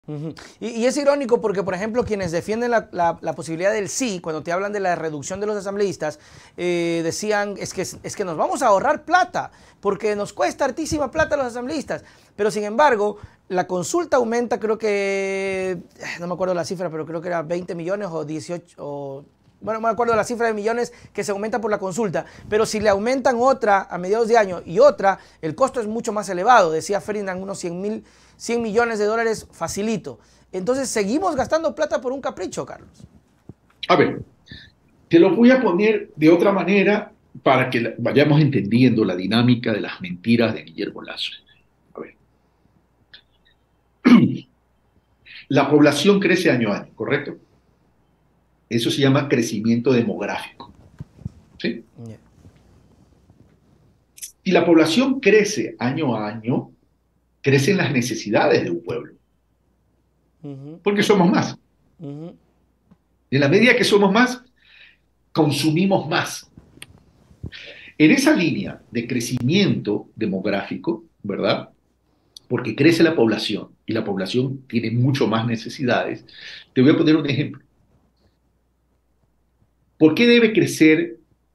Ujú. Y es irónico porque, por ejemplo, quienes defienden la posibilidad del sí, cuando te hablan de la reducción de los asambleístas, decían, es que nos vamos a ahorrar plata, porque nos cuesta hartísima plata a los asambleístas. Pero, sin embargo, la consulta aumenta, creo que, no me acuerdo la cifra, pero creo que era 20 millones o 18, bueno, no me acuerdo la cifra de millones que se aumenta por la consulta, pero si le aumentan otra a mediados de año y otra, el costo es mucho más elevado. Decía Ferdinand, unos 100 millones de dólares facilito. Entonces, seguimos gastando plata por un capricho, Carlos. A ver, te lo voy a poner de otra manera para que vayamos entendiendo la dinámica de las mentiras de Guillermo Lazo. A ver, la población crece año a año, ¿correcto? Eso se llama crecimiento demográfico, ¿sí? Yeah. Si la población crece año a año, crecen las necesidades de un pueblo, Uh -huh. porque somos más. Uh -huh. En la medida que somos más, consumimos más. En esa línea de crecimiento demográfico, ¿verdad? Porque crece la población y la población tiene mucho más necesidades, te voy a poner un ejemplo. ¿Por qué debe crecer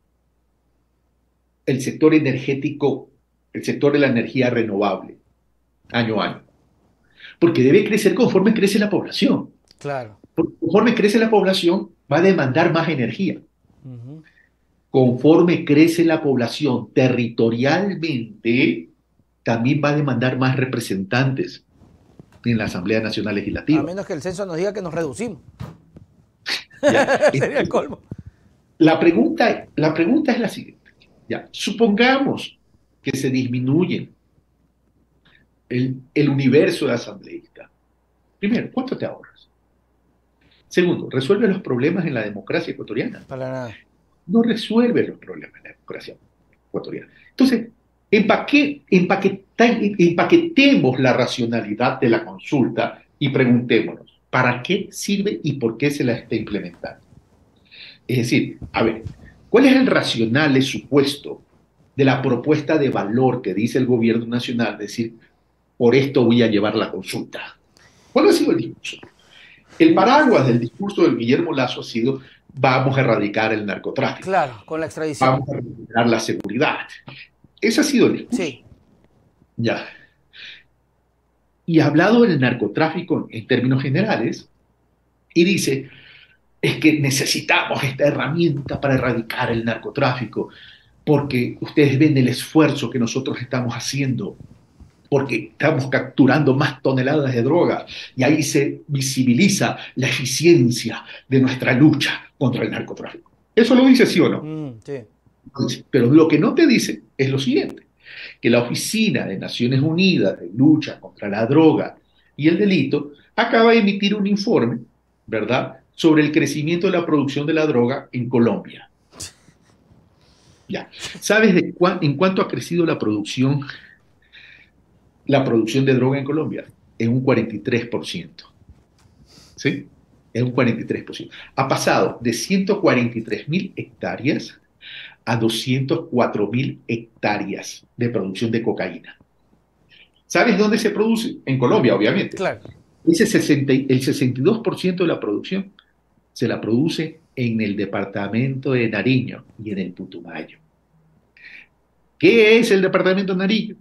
el sector energético, el sector de la energía renovable, año a año? Porque debe crecer conforme crece la población. Claro. Porque conforme crece la población, va a demandar más energía. Uh -huh. Conforme crece la población territorialmente, también va a demandar más representantes en la Asamblea Nacional A Legislativa. menos que el censo nos diga que nos reducimos. ¿Ya? Sería el colmo. La pregunta es la siguiente. ¿Ya? Supongamos que se disminuye el universo de asambleístas. Primero, ¿cuánto te ahorras? Segundo, ¿resuelve los problemas en la democracia ecuatoriana? Para nada. No resuelve los problemas en la democracia ecuatoriana. Entonces, empaquetemos la racionalidad de la consulta y preguntémonos, ¿para qué sirve y por qué se la está implementando? Es decir, a ver, ¿cuál es el racional supuesto de la propuesta de valor que dice el gobierno nacional? Es decir, por esto voy a llevar la consulta. ¿Cuál ha sido el discurso? El paraguas del discurso de Guillermo Lazo ha sido: vamos a erradicar el narcotráfico, Claro, con la extradición. vamos a recuperar la seguridad. Ese ha sido el discurso. Sí. Ya. Y ha hablado del narcotráfico en términos generales y dice, es que necesitamos esta herramienta para erradicar el narcotráfico, porque ustedes ven el esfuerzo que nosotros estamos haciendo, porque estamos capturando más toneladas de droga y ahí se visibiliza la eficiencia de nuestra lucha contra el narcotráfico. ¿Eso lo dice sí o no? Sí. Pero lo que no te dice es lo siguiente, que la Oficina de Naciones Unidas de Lucha contra la Droga y el Delito acaba de emitir un informe, ¿verdad?, sobre el crecimiento de la producción de la droga en Colombia. Ya. ¿Sabes en cuánto ha crecido la producción de droga en Colombia? En un 43%. ¿Sí? En un 43%. Ha pasado de 143.000 hectáreas a 204.000 hectáreas de producción de cocaína. ¿Sabes dónde se produce? En Colombia, obviamente. Claro. El 62% de la producción se la produce en el departamento de Nariño y en el Putumayo. ¿Qué es el departamento de Nariño?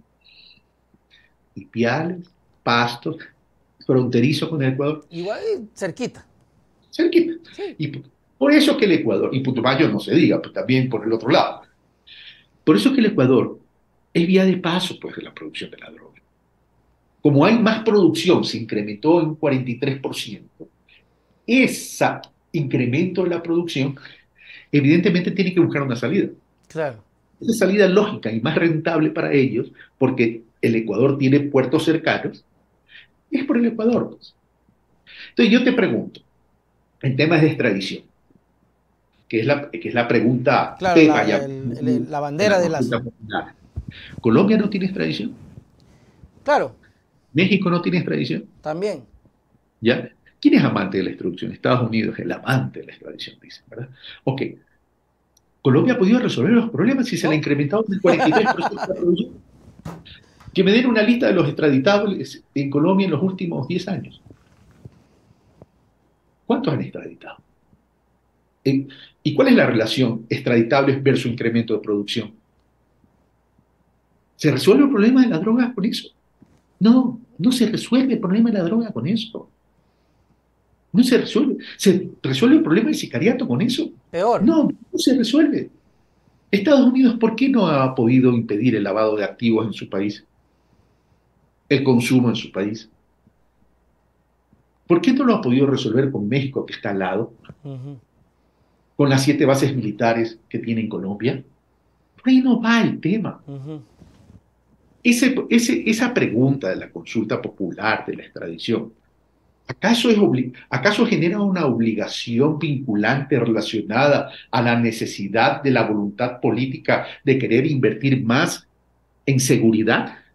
Ipiales, Pastos, fronterizo con el Ecuador, Igual cerquita. cerquita. Sí. Y por eso que el Ecuador, y Putumayo no se diga, pues también por el otro lado. Por eso que el Ecuador es vía de paso, pues, de la producción de la droga. Como hay más producción, se incrementó en un 43%, ese incremento de la producción evidentemente tiene que buscar una salida. Claro. Esa salida lógica y más rentable para ellos, porque el Ecuador tiene puertos cercanos, es por el Ecuador, pues. Entonces yo te pregunto, en temas de extradición, que es la pregunta Claro, pepa ya la en la bandera de consulta Lazo. popular. ¿Colombia no tiene extradición? Claro, ¿México no tiene extradición? también. ¿Ya? ¿Quién es amante de la extradición? Estados Unidos es el amante de la extradición, dicen, ¿verdad? Ok. ¿Colombia ha podido resolver los problemas si se le ha No, incrementado el 43% de la producción? Que me den una lista de los extraditables en Colombia en los últimos 10 años. ¿Cuántos han extraditado? Eh, ¿Y cuál es la relación extraditables versus incremento de producción? ¿Se resuelve el problema de la droga con eso? No, no se resuelve el problema de la droga con eso. No se resuelve. ¿Se resuelve el problema del sicariato con eso? Peor. No, no se resuelve. Estados Unidos, ¿por qué no ha podido impedir el lavado de activos en su país? El consumo en su país. ¿Por qué no lo ha podido resolver con México, que está al lado? Ujú. Con las 7 bases militares que tiene en Colombia. Por ahí no va el tema. Ujú. Esa pregunta de la consulta popular, de la extradición, ¿acaso genera una obligación vinculante relacionada a la necesidad de la voluntad política de querer invertir más en seguridad?